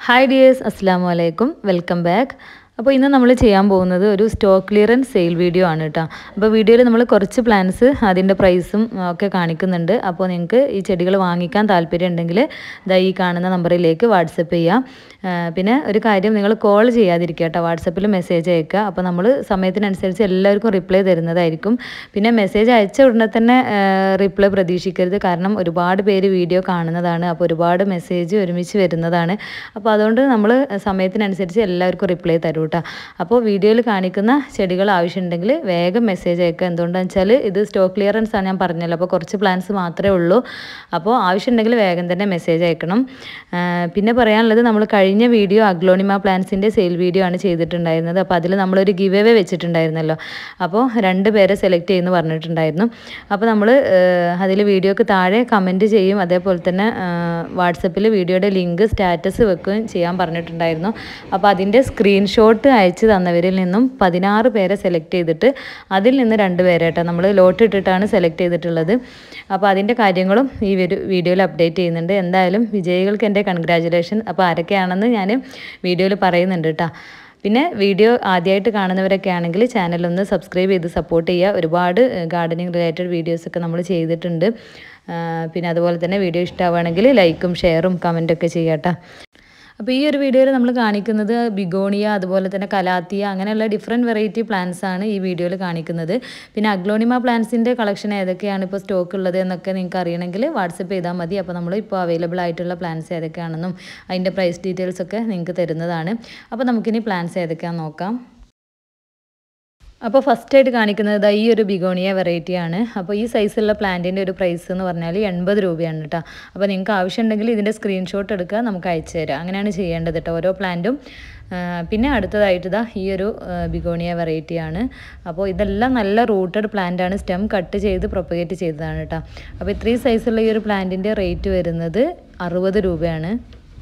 Hi dears, Assalamu alaikum. Welcome back. അപ്പോൾ ഇന്ന് നമ്മൾ ചെയ്യാൻ പോകുന്നത് ഒരു സ്റ്റോക്ക് ക്ലിയറൻസ് സെയിൽ വീഡിയോ ആണ് കേട്ടോ. അപ്പോൾ വീഡിയോയിൽ നമ്മൾ കുറച്ച് പ്ലാന്റ്സ് അതിൻ്റെ പ്രൈസും ഒക്കെ കാണിക്കുന്നുണ്ട്. അപ്പോൾ നിങ്ങൾക്ക് ഈ ചെടികൾ വാങ്ങിക്കാൻ താല്പര്യം ഉണ്ടെങ്കിൽ ദാ ഈ കാണുന്ന നമ്പറിലേക്ക് വാട്സപ്പ് ചെയ്യാം. പിന്നെ ഒരു കാര്യം, നിങ്ങൾ കോൾ ചെയ്യാതിരിക്കുക കേട്ടോ, വാട്സപ്പിൽ മെസ്സേജ് അയക്കുക. അപ്പോൾ നമ്മൾ സമയത്തിനനുസരിച്ച് എല്ലാവർക്കും റിപ്ലൈ തരുന്നതായിരിക്കും. പിന്നെ മെസ്സേജ് അയച്ച ഉടനെ തന്നെ റിപ്ലൈ പ്രതീക്ഷിക്കരുത്, കാരണം ഒരുപാട് പേര് വീഡിയോ കാണുന്നതാണ്. അപ്പോൾ ഒരുപാട് മെസ്സേജ് ഒരുമിച്ച് വരുന്നതാണ്. അപ്പോൾ അതുകൊണ്ട് നമ്മൾ സമയത്തിനനുസരിച്ച് എല്ലാവർക്കും റിപ്ലൈ തരും കേട്ടോ. അപ്പോൾ വീഡിയോയിൽ കാണിക്കുന്ന ചെടികൾ ആവശ്യമുണ്ടെങ്കിൽ വേഗം മെസ്സേജ് അയക്കുക. എന്തുകൊണ്ടാണെന്ന് വെച്ചാൽ ഇത് സ്റ്റോക്ക് ക്ലിയറൻസ് ആണ്, ഞാൻ പറഞ്ഞല്ലോ. അപ്പോൾ കുറച്ച് പ്ലാന്റ്സ് മാത്രമേ ഉള്ളൂ. അപ്പോൾ ആവശ്യമുണ്ടെങ്കിൽ വേഗം തന്നെ മെസ്സേജ് അയക്കണം. പിന്നെ പറയാനുള്ളത്, നമ്മൾ കഴിഞ്ഞ വീഡിയോ അഗ്ലോണിമ പ്ലാന്റ്സിൻ്റെ സെയിൽ വീഡിയോ ആണ് ചെയ്തിട്ടുണ്ടായിരുന്നത്. അപ്പോൾ അതിൽ നമ്മളൊരു ഗിവ് അവേ വെച്ചിട്ടുണ്ടായിരുന്നല്ലോ. അപ്പോൾ 2 പേരെ സെലക്ട് ചെയ്യുമെന്ന് പറഞ്ഞിട്ടുണ്ടായിരുന്നു. അപ്പോൾ നമ്മൾ അതിൽ വീഡിയോക്ക് താഴെ കമൻറ്റ് ചെയ്യും, അതേപോലെ തന്നെ വാട്സപ്പിൽ വീഡിയോയുടെ ലിങ്ക് സ്റ്റാറ്റസ് വെക്കുകയും ചെയ്യാൻ പറഞ്ഞിട്ടുണ്ടായിരുന്നു. അപ്പോൾ അതിൻ്റെ സ്ക്രീൻഷോട്ട് അയച്ച് തന്നവരിൽ നിന്നും 16 പേരെ സെലക്ട് ചെയ്തിട്ട് അതിൽ നിന്ന് 2 പേരെ കേട്ടോ നമ്മൾ ലോട്ട് ഇട്ടിട്ടാണ് സെലക്ട് ചെയ്തിട്ടുള്ളത്. അപ്പോൾ അതിൻ്റെ കാര്യങ്ങളും ഈ വീഡിയോയിൽ അപ്ഡേറ്റ് ചെയ്യുന്നുണ്ട്. എന്തായാലും വിജയികൾക്ക് എൻ്റെ കൺഗ്രാജുലേഷൻ. അപ്പോൾ ആരൊക്കെയാണെന്ന് ഞാൻ വീഡിയോയിൽ പറയുന്നുണ്ട് കേട്ടോ. പിന്നെ വീഡിയോ ആദ്യമായിട്ട് കാണുന്നവരൊക്കെ ആണെങ്കിൽ ചാനലൊന്ന് സബ്സ്ക്രൈബ് ചെയ്ത് സപ്പോർട്ട് ചെയ്യുക. ഒരുപാട് ഗാർഡനിങ് റിലേറ്റഡ് വീഡിയോസൊക്കെ നമ്മൾ ചെയ്തിട്ടുണ്ട്. പിന്നെ അതുപോലെ തന്നെ വീഡിയോ ഇഷ്ടമാവുകയാണെങ്കിൽ ലൈക്കും ഷെയറും കമൻറ്റൊക്കെ ചെയ്യാം കേട്ടോ. അപ്പോൾ ഈ ഒരു വീഡിയോയിൽ നമ്മൾ കാണിക്കുന്നത് ബിഗോണിയ, അതുപോലെ തന്നെ കലാത്തിയ, അങ്ങനെയുള്ള ഡിഫറെൻറ്റ് വെറൈറ്റി പ്ലാന്റ്സ് ആണ് ഈ വീഡിയോയിൽ കാണിക്കുന്നത്. പിന്നെ അഗ്ലോണിമ പ്ലാന്റ്സിൻ്റെ കളക്ഷൻ ഏതൊക്കെയാണ് ഇപ്പോൾ സ്റ്റോക്ക് ഉള്ളത് എന്നൊക്കെ നിങ്ങൾക്ക് അറിയണമെങ്കിൽ വാട്സപ്പ് ചെയ്താൽ മതി. അപ്പോൾ നമ്മൾ ഇപ്പോൾ അവൈലബിൾ ആയിട്ടുള്ള പ്ലാന്റ്സ് ഏതൊക്കെയാണെന്നും അതിൻ്റെ പ്രൈസ് ഡീറ്റെയിൽസൊക്കെ നിങ്ങൾക്ക് തരുന്നതാണ്. അപ്പോൾ നമുക്കിനി പ്ലാന്റ്സ് ഏതൊക്കെയാണെന്ന് നോക്കാം. അപ്പോൾ ഫസ്റ്റായിട്ട് കാണിക്കുന്നത് ഈ ഒരു ബിഗോണിയ വെറൈറ്റിയാണ്. അപ്പോൾ ഈ സൈസുള്ള പ്ലാന്റിൻ്റെ ഒരു പ്രൈസ് എന്ന് പറഞ്ഞാൽ 80 രൂപയാണ് കേട്ടോ. അപ്പോൾ നിങ്ങൾക്ക് ആവശ്യമുണ്ടെങ്കിൽ ഇതിൻ്റെ സ്ക്രീൻഷോട്ട് എടുക്കുക, നമുക്ക് അയച്ചു തരാം. അങ്ങനെയാണ് ചെയ്യേണ്ടത് കേട്ടോ, ഓരോ പ്ലാന്റും. പിന്നെ അടുത്തതായിട്ട് ഈ ഒരു ബിഗോണിയ വെറൈറ്റിയാണ്. അപ്പോൾ ഇതെല്ലാം നല്ല റൂട്ടഡ് പ്ലാന്റാണ്, സ്റ്റെം കട്ട് ചെയ്ത് പ്രൊപ്പഗേറ്റ് ചെയ്തതാണ് കേട്ടോ. അപ്പോൾ ഇത്രയും സൈസുള്ള ഈ ഒരു പ്ലാന്റിൻ്റെ റേറ്റ് വരുന്നത് 60 രൂപയാണ്.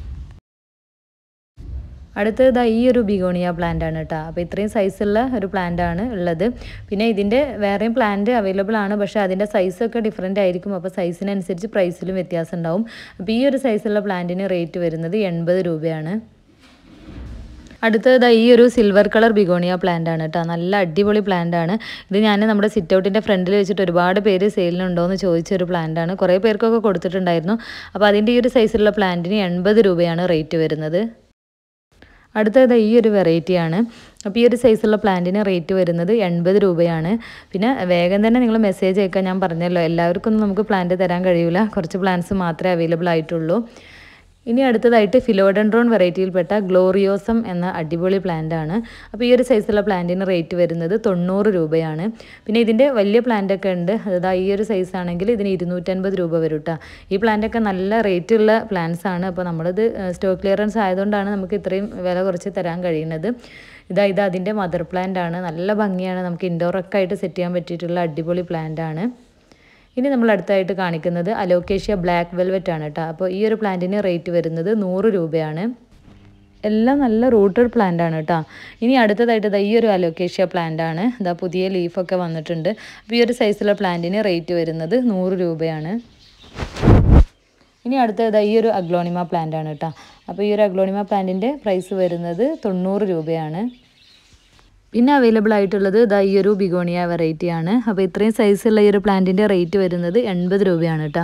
അടുത്തത് ഈ ഒരു ബിഗോണിയ പ്ലാന്റ് ആണ് കേട്ടോ. അപ്പോൾ ഇത്രയും സൈസുള്ള ഒരു പ്ലാന്റ് ആണ് ഉള്ളത്. പിന്നെ ഇതിൻ്റെ വേറെയും പ്ലാന്റ് അവൈലബിൾ ആണ്, പക്ഷേ അതിൻ്റെ സൈസൊക്കെ ഡിഫറെൻ്റ് ആയിരിക്കും. അപ്പോൾ സൈസിനനുസരിച്ച് പ്രൈസിലും വ്യത്യാസം ഉണ്ടാവും. അപ്പോൾ ഈ ഒരു സൈസുള്ള പ്ലാന്റിന് റേറ്റ് വരുന്നത് 80 രൂപയാണ്. അടുത്തത് ഈ ഒരു സിൽവർ കളർ ബിഗോണിയ പ്ലാന്റ് ആണ് കേട്ടോ. നല്ല അടിപൊളി പ്ലാന്റ് ആണ് ഇത്. ഞാൻ നമ്മുടെ സിറ്റ് ഔട്ടിൻ്റെ ഫ്രണ്ടിൽ വെച്ചിട്ട് ഒരുപാട് പേര് സെയിലിനുണ്ടോ എന്ന് ചോദിച്ചൊരു പ്ലാന്റ് ആണ്. കുറേ പേർക്കൊക്കെ കൊടുത്തിട്ടുണ്ടായിരുന്നു. അപ്പോൾ അതിൻ്റെ ഈ ഒരു സൈസുള്ള പ്ലാന്റിന് 80 രൂപയാണ് റേറ്റ് വരുന്നത്. അടുത്തത് ഈ ഒരു വെറൈറ്റിയാണ്. അപ്പോൾ ഈ ഒരു സൈസുള്ള പ്ലാന്റിന് റേറ്റ് വരുന്നത് 80 രൂപയാണ്. പിന്നെ വേഗം തന്നെ നിങ്ങൾ മെസ്സേജ് അയക്കാൻ, ഞാൻ പറഞ്ഞല്ലോ എല്ലാവർക്കും ഒന്നും നമുക്ക് പ്ലാന്റ് തരാൻ കഴിയില്ല, കുറച്ച് പ്ലാന്റ്സ് മാത്രമേ അവൈലബിൾ ആയിട്ടുള്ളൂ. ഇനി അടുത്തതായിട്ട് ഫിലോഡെൻഡ്രോൺ വെറൈറ്റിയിൽപ്പെട്ട ഗ്ലോറിയോസം എന്ന അടിപൊളി പ്ലാന്റ് ആണ്. അപ്പോൾ ഈ ഒരു സൈസുള്ള പ്ലാന്റിന് റേറ്റ് വരുന്നത് 90 രൂപയാണ്. പിന്നെ ഇതിൻ്റെ വലിയ പ്ലാന്റൊക്കെ ഉണ്ട്, അതായത് ഈ ഒരു സൈസ് ആണെങ്കിൽ ഇതിന് 250 രൂപ വരും കേട്ടോ. ഈ പ്ലാന്റൊക്കെ നല്ല റേറ്റ് ഉള്ള പ്ലാന്റ്സ് ആണ്. അപ്പോൾ നമ്മളിത് സ്റ്റോക്ക് ക്ലിയറൻസ് ആയതുകൊണ്ടാണ് നമുക്ക് ഇത്രയും വില കുറച്ച് തരാൻ കഴിയുന്നത്. ഇത് അതിൻ്റെ മദർ പ്ലാന്റ് ആണ്. നല്ല ഭംഗിയാണ്, നമുക്ക് ഇൻഡോറൊക്കെ ആയിട്ട് സെറ്റ് ചെയ്യാൻ പറ്റിയിട്ടുള്ള അടിപൊളി പ്ലാന്റ് ആണ്. ഇനി നമ്മൾ അടുത്തായിട്ട് കാണിക്കുന്നത് അലോക്കേഷ്യ ബ്ലാക്ക് വെൽവെറ്റ് ആണ് കേട്ടോ. അപ്പോൾ ഈ ഒരു പ്ലാന്റിന് റേറ്റ് വരുന്നത് 100 രൂപയാണ്. എല്ലാം നല്ല റൂട്ടഡ് പ്ലാന്റ് ആണ് കേട്ടോ. ഇനി അടുത്തതായിട്ട് ഈ ഒരു അലോക്കേഷ്യ പ്ലാന്റ് ആണ്. പുതിയ ലീഫൊക്കെ വന്നിട്ടുണ്ട്. അപ്പോൾ ഈ ഒരു സൈസുള്ള പ്ലാന്റിന് റേറ്റ് വരുന്നത് 100 രൂപയാണ്. ഇനി അടുത്തത് ഈ ഒരു അഗ്ലോണിമ പ്ലാന്റ് ആണ് കേട്ടോ. അപ്പോൾ ഈ ഒരു അഗ്ലോണിമ പ്ലാന്റിൻ്റെ പ്രൈസ് വരുന്നത് 90 രൂപയാണ്. പിന്നെ അവൈലബിൾ ആയിട്ടുള്ളത് ഈ ഒരു ബിഗോണിയ വെറൈറ്റി ആണ്. അപ്പോൾ ഇത്രയും സൈസുള്ള ഈ ഒരു പ്ലാന്റിൻ്റെ റേറ്റ് വരുന്നത് 80 രൂപയാണ് കേട്ടോ.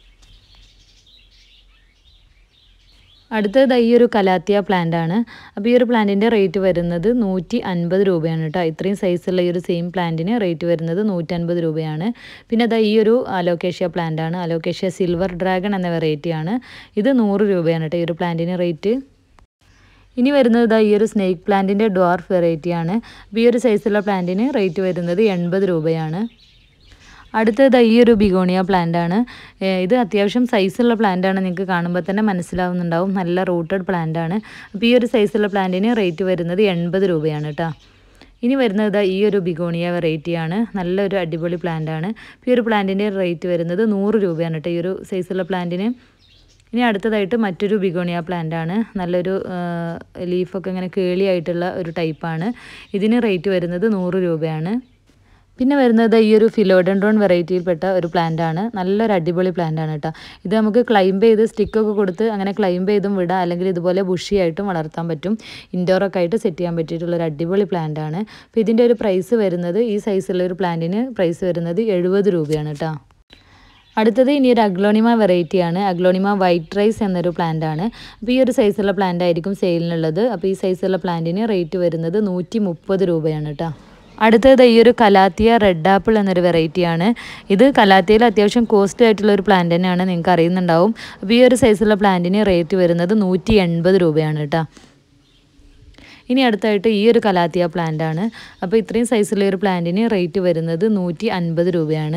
അടുത്തത് ഈ ഒരു കലാത്തിയ പ്ലാന്റ് ആണ്. അപ്പോൾ ഈ ഒരു പ്ലാന്റിൻ്റെ റേറ്റ് വരുന്നത് 150 രൂപയാണ് കേട്ടോ. ഇത്രയും സൈസുള്ള ഈ ഒരു സെയിം പ്ലാന്റിന് റേറ്റ് വരുന്നത് 150 രൂപയാണ്. പിന്നെ ഈ ഒരു അലോക്കേഷ്യ പ്ലാന്റ് ആണ്. അലോക്കേഷ്യ സിൽവർ ഡ്രാഗൺ എന്ന വെറൈറ്റി ആണ്. ഇത് 100 രൂപയാണ് കേട്ടോ ഈ ഒരു പ്ലാന്റിന് റേറ്റ്. ഇനി വരുന്നത് ഈ ഒരു സ്നേക്ക് പ്ലാന്റിൻ്റെ ഡ്വാർഫ് വെറൈറ്റി ആണ്. അപ്പോൾ ഈ ഒരു സൈസുള്ള പ്ലാന്റിന് റേറ്റ് വരുന്നത് 80 രൂപയാണ്. അടുത്തത് ഈ ഒരു ബിഗോണിയ പ്ലാന്റ് ആണ്. ഇത് അത്യാവശ്യം സൈസുള്ള പ്ലാന്റ് ആണ്, നിങ്ങൾക്ക് കാണുമ്പോൾ തന്നെ മനസ്സിലാവുന്നുണ്ടാവും. നല്ല റൂട്ടഡ് പ്ലാന്റ് ആണ്. അപ്പോൾ ഈ ഒരു സൈസുള്ള പ്ലാന്റിന് റേറ്റ് വരുന്നത് 80 രൂപയാണ് കേട്ടോ. ഇനി വരുന്നത് ഈ ഒരു ബിഗോണിയ വെറൈറ്റി ആണ്. നല്ലൊരു അടിപൊളി പ്ലാന്റ് ആണ്. അപ്പോൾ ഈ ഒരു പ്ലാന്റിൻ്റെ റേറ്റ് വരുന്നത് 100 രൂപയാണ് കേട്ടോ ഈ ഒരു സൈസുള്ള പ്ലാന്റിന്. ഇനി അടുത്തതായിട്ട് മറ്റൊരു ബിഗോണിയ പ്ലാന്റ് ആണ്. നല്ലൊരു ലീഫൊക്കെ ഇങ്ങനെ കേളിയായിട്ടുള്ള ഒരു ടൈപ്പാണ്. ഇതിന് റേറ്റ് വരുന്നത് 100 രൂപയാണ്. പിന്നെ വരുന്നത് ഈ ഒരു ഫിലോഡെൻഡ്രോൺ വെറൈറ്റിയിൽപ്പെട്ട ഒരു പ്ലാന്റ് ആണ്. നല്ലൊരു അടിപൊളി പ്ലാന്റ് ആണ് കേട്ടോ. ഇത് നമുക്ക് ക്ലൈംബ് ചെയ്ത് സ്റ്റിക്കൊക്കെ കൊടുത്ത് അങ്ങനെ ക്ലൈംബ് ചെയ്തും വിടാം, അല്ലെങ്കിൽ ഇതുപോലെ ബുഷി ആയിട്ടും വളർത്താൻ പറ്റും. ഇൻഡോറൊക്കെ ആയിട്ട് സെറ്റ് ചെയ്യാൻ പറ്റിയിട്ടുള്ള ഒരു അടിപൊളി പ്ലാന്റ് ആണ്. അപ്പോൾ ഇതിൻ്റെ ഒരു പ്രൈസ് വരുന്നത്, ഈ സൈസുള്ള ഒരു പ്ലാന്റിന് പ്രൈസ് വരുന്നത് 70 രൂപയാണ് കേട്ടോ. അടുത്തത് ഇനി ഒരു അഗ്ലോണിമ വെറൈറ്റിയാണ്. അഗ്ലോണിമ വൈറ്റ് റൈസ് എന്നൊരു പ്ലാന്റ് ആണ്. അപ്പോൾ ഈ ഒരു സൈസുള്ള പ്ലാന്റ് ആയിരിക്കും സെയിലിനുള്ളത്. അപ്പോൾ ഈ സൈസുള്ള പ്ലാന്റിന് റേറ്റ് വരുന്നത് 130 രൂപയാണ് കേട്ടോ. അടുത്തത് ഈ ഒരു കലാത്തിയ റെഡ് ആപ്പിൾ എന്നൊരു വെറൈറ്റിയാണ്. ഇത് കലാത്തിയയിൽ അത്യാവശ്യം കോസ്റ്റ്ലി ആയിട്ടുള്ള ഒരു പ്ലാന്റ് തന്നെയാണ്, നിങ്ങൾക്ക് അറിയുന്നുണ്ടാവും. അപ്പോൾ ഈ ഒരു സൈസുള്ള പ്ലാന്റിന് റേറ്റ് വരുന്നത് 180 രൂപയാണ് കേട്ടോ. ഇനി അടുത്തായിട്ട് ഈ ഒരു കലാത്തിയ പ്ലാന്റ് ആണ്. അപ്പോൾ ഇത്രയും സൈസുള്ള ഒരു പ്ലാന്റിന് റേറ്റ് വരുന്നത് 150 രൂപയാണ്.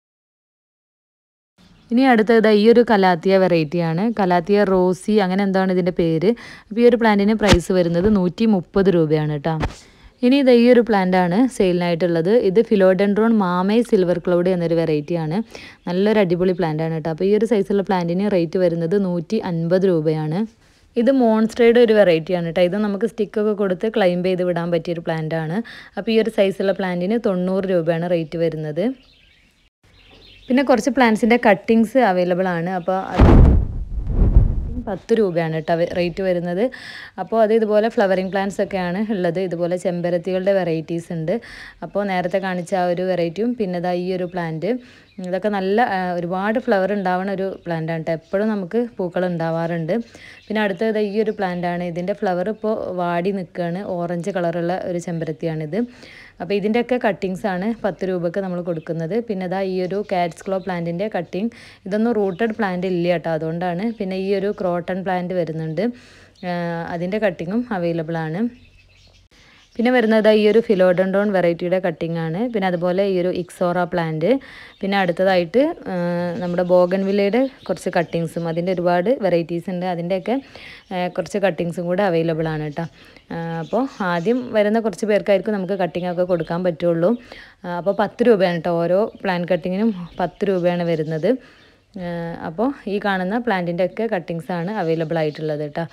ഇനി അടുത്തത് ഈ ഒരു കലാത്തിയ വെറൈറ്റിയാണ്. കലാത്തിയ റോസി അങ്ങനെ എന്താണ് ഇതിൻ്റെ പേര്. അപ്പോൾ ഈ ഒരു പ്ലാന്റിന് പ്രൈസ് വരുന്നത് 130 രൂപയാണ് കേട്ടോ. ഇനി ഇത് ഈ ഒരു പ്ലാന്റ് ആണ് സെയിലിനായിട്ടുള്ളത്. ഇത് ഫിലോഡെൻഡ്രോൺ മാമൈ സിൽവർ ക്ലൗഡ് എന്നൊരു വെറൈറ്റിയാണ്. നല്ലൊരു അടിപൊളി പ്ലാന്റ് ആണ് കേട്ടോ. അപ്പോൾ ഈ ഒരു സൈസുള്ള പ്ലാന്റിന് റേറ്റ് വരുന്നത് 150 രൂപയാണ്. ഇത് മോൺസ്റ്ററയുടെ ഒരു വെറൈറ്റിയാണ് കേട്ടോ. ഇത് നമുക്ക് സ്റ്റിക്കൊക്കെ കൊടുത്ത് ക്ലൈംബ് ചെയ്ത് വിടാൻ പറ്റിയൊരു പ്ലാന്റ് ആണ്. അപ്പോൾ ഈ ഒരു സൈസുള്ള പ്ലാന്റിന് 90 രൂപയാണ് റേറ്റ് വരുന്നത്. പിന്നെ കുറച്ച് പ്ലാന്റ്സിൻ്റെ കട്ടിങ്സ് അവൈലബിൾ ആണ്. അപ്പോൾ അത് 10 രൂപയാണ് കേട്ടോ റേറ്റ് വരുന്നത്. അപ്പോൾ അത് ഇതുപോലെ ഫ്ലവറിങ് പ്ലാന്റ്സ് ഒക്കെയാണ് ഉള്ളത്. ഇതുപോലെ ചെമ്പരത്തികളുടെ വെറൈറ്റീസ് ഉണ്ട്. അപ്പോൾ നേരത്തെ കാണിച്ച ആ ഒരു വെറൈറ്റിയും പിന്നെ ഇതാ ഈ ഒരു പ്ലാന്റ്, ഇതൊക്കെ നല്ല ഒരുപാട് ഫ്ലവർ ഉണ്ടാവുന്ന ഒരു പ്ലാന്റാണ് കേട്ടോ. എപ്പോഴും നമുക്ക് പൂക്കൾ ഉണ്ടാവാറുണ്ട്. പിന്നെ അടുത്തത് ഈ ഒരു പ്ലാന്റാണ്. ഇതിൻ്റെ ഫ്ലവർ ഇപ്പോൾ വാടി നിൽക്കുകയാണ്. ഓറഞ്ച് കളറുള്ള ഒരു ചെമ്പരത്തിയാണിത്. അപ്പോൾ ഇതിൻ്റെയൊക്കെ കട്ടിങ്സാണ് 10 രൂപയ്ക്ക് നമ്മൾ കൊടുക്കുന്നത്. പിന്നെ ഇതാ ഈ ഒരു കാറ്റ്സ് ക്ലോ പ്ലാന്റിൻ്റെ കട്ടിങ്, ഇതൊന്നും റൂട്ടഡ് പ്ലാന്റ് ഇല്ല കേട്ടോ, അതുകൊണ്ടാണ്. പിന്നെ ഈ ഒരു ക്രോട്ടൺ പ്ലാന്റ് വരുന്നുണ്ട്, അതിൻ്റെ കട്ടിങ്ങും അവൈലബിൾ ആണ്. പിന്നെ വരുന്നത് ഈ ഒരു ഫിലോഡെൻഡ്രോൺ വെറൈറ്റിയുടെ കട്ടിംഗ് ആണ്. പിന്നെ അതുപോലെ ഈ ഒരു ഇക്സോറ പ്ലാന്റ്. പിന്നെ അടുത്തതായിട്ട് നമ്മുടെ ബോഗൺവില്ലയുടെ കുറച്ച് കട്ടിങ്സും, അതിൻ്റെ ഒരുപാട് വെറൈറ്റീസ് ഉണ്ട്. അതിൻ്റെയൊക്കെ കുറച്ച് കട്ടിങ്സും കൂടെ അവൈലബിൾ ആണ് കേട്ടോ. അപ്പോൾ ആദ്യം വരുന്ന കുറച്ച് പേർക്കായിരിക്കും നമുക്ക് കട്ടിങ്ങൊക്കെ കൊടുക്കാൻ പറ്റുള്ളൂ. അപ്പോൾ 10 രൂപയാണ് കേട്ടോ, ഓരോ പ്ലാന്റ് കട്ടിങ്ങിനും 10 രൂപയാണ് വരുന്നത്. അപ്പോൾ ഈ കാണുന്ന പ്ലാന്റിൻ്റെ ഒക്കെ കട്ടിങ്സാണ് അവൈലബിൾ ആയിട്ടുള്ളത് കേട്ടോ.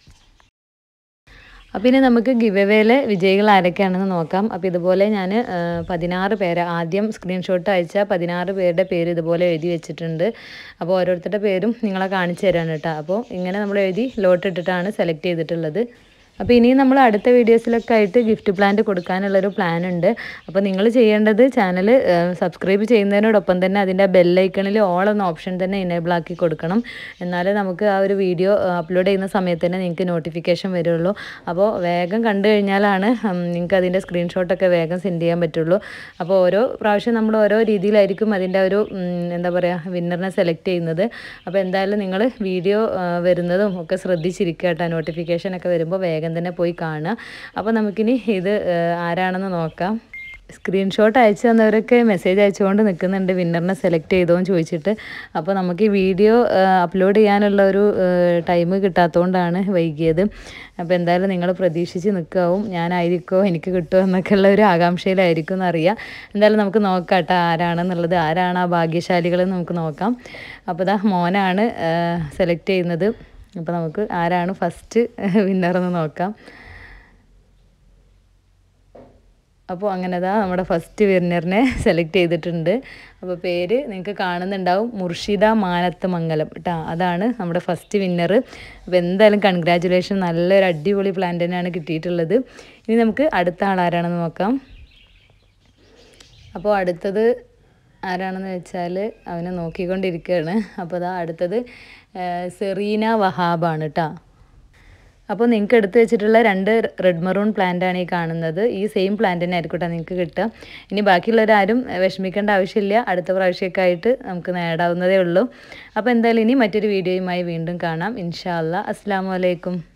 അപ്പോൾ ഇനി നമുക്ക് ഗിവ് അവേയിലെ വിജയികൾ ആരൊക്കെയാണെന്ന് നോക്കാം. അപ്പോൾ ഇതുപോലെ ഞാൻ 16 പേര് ആദ്യം സ്ക്രീൻഷോട്ട് അയച്ച 16 പേരുടെ പേര് ഇതുപോലെ എഴുതി വെച്ചിട്ടുണ്ട്. അപ്പോൾ ഓരോരുത്തരുടെ പേരും നിങ്ങളെ കാണിച്ചു തരാണ് കേട്ടോ. അപ്പോൾ ഇങ്ങനെ നമ്മൾ എഴുതി ലോട്ട് ഇട്ടിട്ടാണ് സെലക്ട് ചെയ്തിട്ടുള്ളത്. അപ്പോൾ ഇനിയും നമ്മൾ അടുത്ത വീഡിയോസിലൊക്കെ ആയിട്ട് ഗിഫ്റ്റ് പ്ലാന്റ് കൊടുക്കാനുള്ളൊരു പ്ലാൻ ഉണ്ട്. അപ്പോൾ നിങ്ങൾ ചെയ്യേണ്ടത് ചാനൽ സബ്സ്ക്രൈബ് ചെയ്യുന്നതിനോടൊപ്പം തന്നെ അതിൻ്റെ ബെല്ലൈക്കണിൽ ഓൾ എന്ന ഓപ്ഷൻ തന്നെ എനേബിൾ ആക്കി കൊടുക്കണം. എന്നാലേ നമുക്ക് ആ ഒരു വീഡിയോ അപ്ലോഡ് ചെയ്യുന്ന സമയത്ത് തന്നെ നിങ്ങൾക്ക് നോട്ടിഫിക്കേഷൻ വരുള്ളൂ. അപ്പോൾ വേഗം കണ്ടു കഴിഞ്ഞാലാണ് നിങ്ങൾക്ക് അതിൻ്റെ സ്ക്രീൻഷോട്ടൊക്കെ വേഗം സെൻഡ് ചെയ്യാൻ പറ്റുള്ളൂ. അപ്പോൾ ഓരോ പ്രാവശ്യം നമ്മൾ ഓരോ രീതിയിലായിരിക്കും അതിൻ്റെ ഒരു എന്താ പറയുക വിന്നറിനെ സെലക്ട് ചെയ്യുന്നത്. അപ്പോൾ എന്തായാലും നിങ്ങൾ വീഡിയോ വരുന്നതും ഒക്കെ ശ്രദ്ധിച്ചിരിക്കുക കേട്ടോ. നോട്ടിഫിക്കേഷനൊക്കെ വരുമ്പോൾ വേഗം തന്നെ പോയി കാണുക. അപ്പോൾ നമുക്കിനി ഇത് ആരാണെന്ന് നോക്കാം. സ്ക്രീൻഷോട്ട് അയച്ചു തന്നവരൊക്കെ മെസ്സേജ് അയച്ചുകൊണ്ട് നിൽക്കുന്നുണ്ട് വിന്നറിനെ സെലക്ട് ചെയ്തോന്ന് ചോദിച്ചിട്ട്. അപ്പോൾ നമുക്ക് ഈ വീഡിയോ അപ്ലോഡ് ചെയ്യാനുള്ള ഒരു ടൈം കിട്ടാത്തതുകൊണ്ടാണ് വൈകിയത്. അപ്പോൾ എന്തായാലും നിങ്ങൾ പ്രതീക്ഷിച്ച് നിൽക്കാവും ഞാനായിരിക്കുമോ എനിക്ക് കിട്ടുമോ എന്നൊക്കെയുള്ള ഒരു ആകാംക്ഷയിലായിരിക്കും എന്നറിയാം. എന്തായാലും നമുക്ക് നോക്കാം കേട്ടോ ആരാണെന്നുള്ളത്, ആരാണ് ആ ഭാഗ്യശാലികളെന്ന് നമുക്ക് നോക്കാം. അപ്പോൾ ഇതാ മോനാണ് സെലക്ട് ചെയ്യുന്നത്. അപ്പോൾ നമുക്ക് ആരാണ് ഫസ്റ്റ് വിന്നറെന്ന് നോക്കാം. അപ്പോൾ അങ്ങനെ നമ്മുടെ ഫസ്റ്റ് വിന്നറിനെ സെലക്ട് ചെയ്തിട്ടുണ്ട്. അപ്പോൾ പേര് നിങ്ങൾക്ക് കാണുന്നുണ്ടാവും, മുർഷിദ മാനത്ത് മംഗലം കേട്ടോ. അതാണ് നമ്മുടെ ഫസ്റ്റ് വിന്നർ. അപ്പോൾ എന്തായാലും കൺഗ്രാജുലേഷൻ, നല്ലൊരു അടിപൊളി പ്ലാന്റ് തന്നെയാണ് കിട്ടിയിട്ടുള്ളത്. ഇനി നമുക്ക് അടുത്ത ആൾ ആരാണെന്ന് നോക്കാം. അപ്പോൾ അടുത്തത് ആരാണെന്ന് വെച്ചാൽ അവനെ നോക്കിക്കൊണ്ടിരിക്കുകയാണ്. അപ്പോൾ അടുത്തത് സെറീന വഹാബാണ് കേട്ടോ. അപ്പോൾ നിങ്ങൾക്ക് എടുത്ത് വെച്ചിട്ടുള്ള 2 റെഡ് മെറൂൺ പ്ലാന്റാണ് ഈ കാണുന്നത്. ഈ സെയിം പ്ലാന്റ് തന്നെ ആയിരിക്കും കേട്ടോ നിങ്ങൾക്ക് കിട്ടുക. ഇനി ബാക്കിയുള്ളവരാരും വിഷമിക്കേണ്ട ആവശ്യമില്ല, അടുത്ത പ്രാവശ്യമൊക്കെ ആയിട്ട് നമുക്ക് നേടാവുന്നതേ ഉള്ളൂ. അപ്പോൾ എന്തായാലും ഇനി മറ്റൊരു വീഡിയോയുമായി വീണ്ടും കാണാം ഇൻഷാ അല്ലാ. അസ്സലാമു അലൈക്കും.